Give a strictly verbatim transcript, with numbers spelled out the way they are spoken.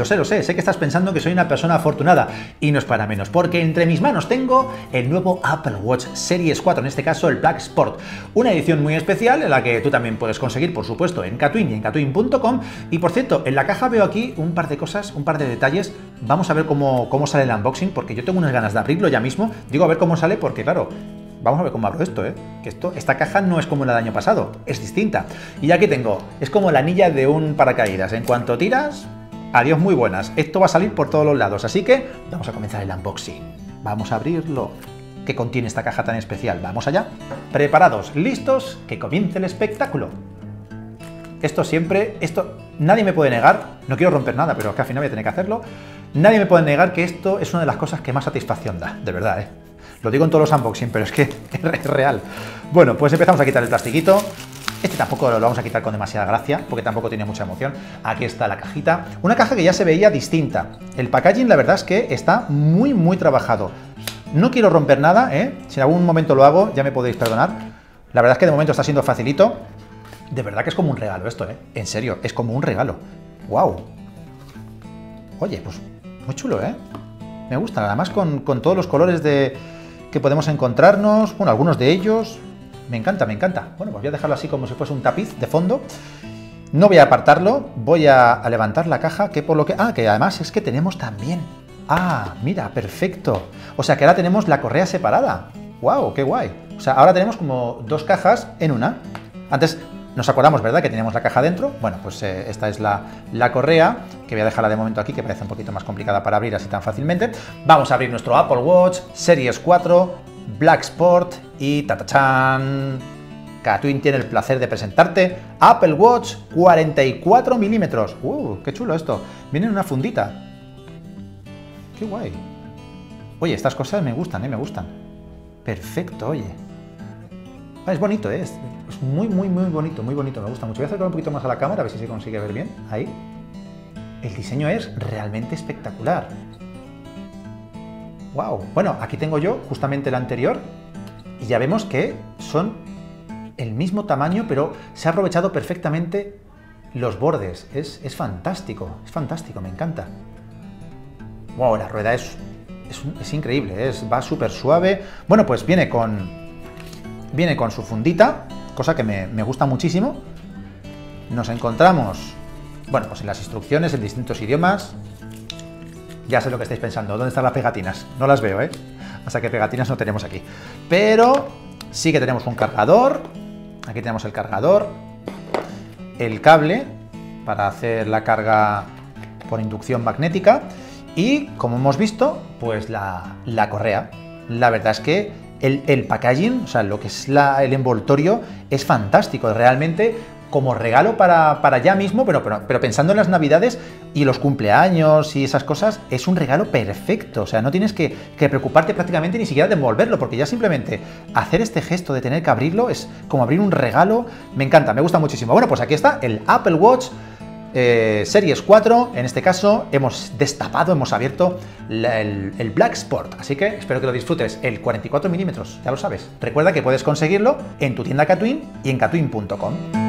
sé, lo sé, sé que estás pensando que soy una persona afortunada y no es para menos, porque entre mis manos tengo el nuevo Apple Watch Series cuatro, en este caso el Black Sport, una edición muy especial en la que tú también puedes conseguir, por supuesto, en Katwin y en katwin punto com. Y por cierto, en la caja veo aquí un par de cosas, un par de detalles. Vamos a ver cómo, cómo sale el unboxing, porque yo tengo unas ganas de abrirlo ya mismo. Digo a ver cómo sale porque, claro, vamos a ver cómo abro esto, ¿eh? Que esto, esta caja no es como la del año pasado, es distinta. Y aquí tengo, es como la anilla de un paracaídas. En cuanto tiras, adiós muy buenas. Esto va a salir por todos los lados, así que vamos a comenzar el unboxing. Vamos a abrirlo. ¿Qué contiene esta caja tan especial? Vamos allá. Preparados, listos, que comience el espectáculo. Esto siempre, esto, nadie me puede negar, no quiero romper nada, pero es que al final voy a tener que hacerlo. Nadie me puede negar que esto es una de las cosas que más satisfacción da, de verdad, ¿eh? Lo digo en todos los unboxing, pero es que es real. Bueno, pues empezamos a quitar el plastiquito. Este tampoco lo vamos a quitar con demasiada gracia, porque tampoco tiene mucha emoción. Aquí está la cajita. Una caja que ya se veía distinta. El packaging, la verdad es que está muy, muy trabajado. No quiero romper nada, ¿eh? Si en algún momento lo hago, ya me podéis perdonar. La verdad es que de momento está siendo facilito. De verdad que es como un regalo esto, ¿eh? En serio, es como un regalo. ¡Wow! Oye, pues muy chulo, ¿eh? Me gusta, además con, con todos los colores de... que podemos encontrarnos, bueno, algunos de ellos, me encanta, me encanta. Bueno, pues voy a dejarlo así como si fuese un tapiz de fondo. No voy a apartarlo, voy a, a levantar la caja, que por lo que... Ah, que además es que tenemos también... Ah, mira, perfecto. O sea que ahora tenemos la correa separada. ¡Wow, qué guay! O sea, ahora tenemos como dos cajas en una. Antes nos acordamos, ¿verdad?, que teníamos la caja dentro. Bueno, pues eh, esta es la, la correa, que voy a dejarla de momento aquí, que parece un poquito más complicada para abrir así tan fácilmente. Vamos a abrir nuestro Apple Watch Series cuatro, Black Sport y ¡tatachán! Katwin tiene el placer de presentarte Apple Watch cuarenta y cuatro milímetros. ¡Uh, qué chulo esto! Viene en una fundita. ¡Qué guay! Oye, estas cosas me gustan, ¿eh? Me gustan. Perfecto, oye. Ah, es bonito, ¿eh? Es, es muy, muy, muy bonito, muy bonito. Me gusta mucho. Voy a acercar un poquito más a la cámara, a ver si se consigue ver bien. Ahí. El diseño es realmente espectacular. ¡Wow! Bueno, aquí tengo yo justamente el anterior y ya vemos que son el mismo tamaño, pero se ha aprovechado perfectamente los bordes. Es, es fantástico, es fantástico, me encanta. ¡Wow! La rueda es, es, es increíble, es, va súper suave. Bueno, pues viene con, viene con su fundita, cosa que me, me gusta muchísimo. Nos encontramos, bueno, pues en las instrucciones en distintos idiomas. Ya sé lo que estáis pensando, ¿dónde están las pegatinas? No las veo, ¿eh? Hasta que pegatinas no tenemos aquí. Pero sí que tenemos un cargador. Aquí tenemos el cargador, el cable para hacer la carga por inducción magnética y, como hemos visto, pues la, la correa. La verdad es que el, el packaging, o sea, lo que es la, el envoltorio, es fantástico. Realmente, como regalo para, para ya mismo, pero, pero, pero pensando en las navidades y los cumpleaños y esas cosas, es un regalo perfecto. O sea, no tienes que, que preocuparte prácticamente ni siquiera de envolverlo, porque ya simplemente hacer este gesto de tener que abrirlo es como abrir un regalo. Me encanta, me gusta muchísimo. Bueno, pues aquí está el Apple Watch eh, Series cuatro. En este caso hemos destapado, hemos abierto la, el, el Black Sport. Así que espero que lo disfrutes. El cuarenta y cuatro milímetros, ya lo sabes. Recuerda que puedes conseguirlo en tu tienda Katwin y en katwin punto com.